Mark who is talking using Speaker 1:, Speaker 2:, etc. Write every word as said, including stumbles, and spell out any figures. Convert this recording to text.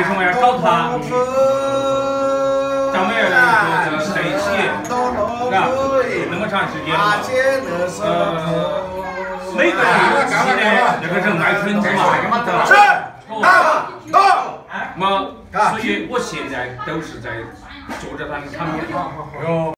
Speaker 1: 什么要找他？咱们要来做这个谁写，啊，那么长时间了，呃，每个游戏呢，那个人爱村子嘛，
Speaker 2: 是，到到，
Speaker 1: 么，所以我现在都是在坐在他们旁边。